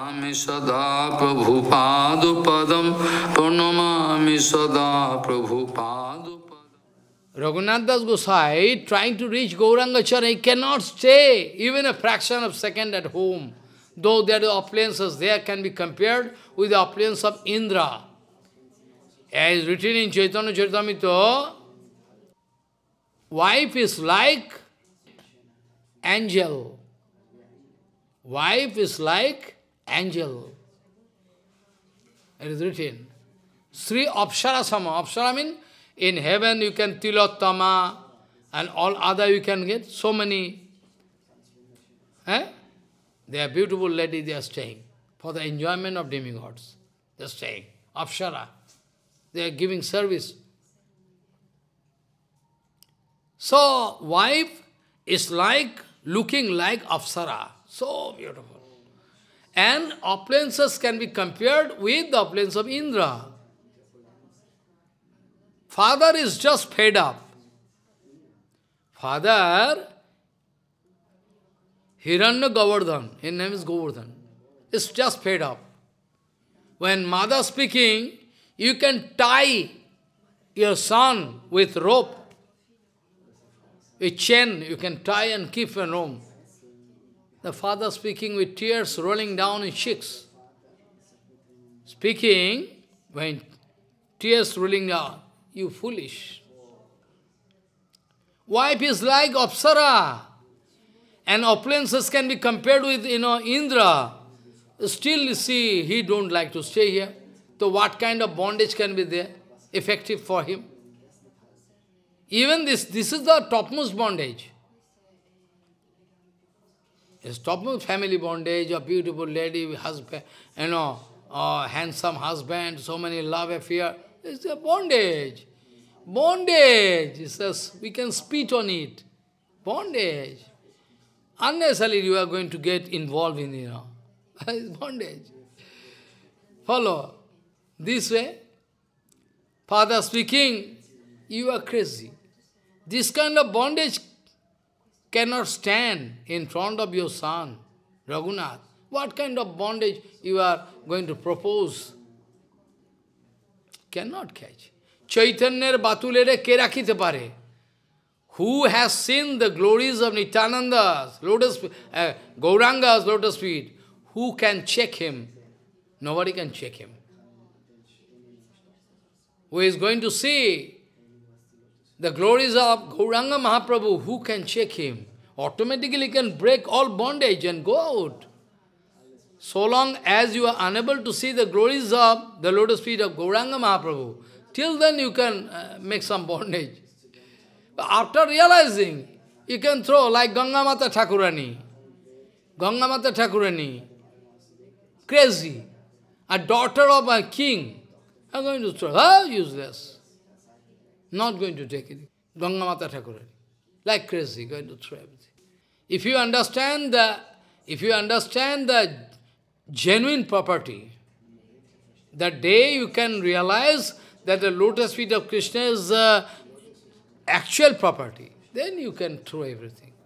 Pranamami sada Prabhupada Pranamami sada Prabhupada. Raghunath Das Gosai, trying to reach Gauranga Charan, he cannot stay even a fraction of a second at home. Though there are opulences there can be compared with the opulence of Indra. As written in Chaitanya Charitamrita, wife is like angel. Wife is like angel. It is written. Sri Apsara Sama. Apsara means in heaven you can Tilottama and all other you can get so many. They are beautiful ladies, they are staying for the enjoyment of demigods. They are staying. Apsara. They are giving service. So, wife is like, looking like Apsara. So beautiful. And opulences can be compared with the opulence of Indra. Father is just fed up. Father, Hiranya Govardhan, his name is Govardhan, is just fed up. When mother speaking, you can tie your son with rope, with chain, you can tie and keep in room. The father speaking with tears rolling down his cheeks. Speaking, when tears rolling down, you foolish. Wife is like Apsara. And opulences can be compared with, Indra. Still, you see, he don't like to stay here. So what kind of bondage can be there, effective for him? Even this is the topmost bondage. It's topmost family bondage, a beautiful lady, husband, handsome husband, so many love affair. It's a bondage. Bondage. It says we can spit on it. Bondage. Unnecessarily you are going to get involved in, it's bondage. Follow. This way, father speaking, you are crazy. This kind of bondage cannot stand in front of your son, Raghunath. What kind of bondage you are going to propose? Cannot catch. Chaitanya's batulere ke rakhite pare. Who has seen the glories of Nityananda's lotus, Gauranga's lotus feet? Who can check him? Nobody can check him. Who is going to see the glories of Gauranga Mahaprabhu? Who can check him? Automatically can break all bondage and go out. So long as you are unable to see the glories of the lotus feet of Gauranga Mahaprabhu, till then you can make some bondage. But after realizing, you can throw like Ganga Mata Thakurani. Ganga Mata Thakurani, crazy, a daughter of a king. I'm going to throw, useless. Not going to take it. Ganga Mata Thakurani, like crazy, going to throw everything. If you understand the genuine property, that day you can realize that the lotus feet of Krishna is actual property. Then you can throw everything.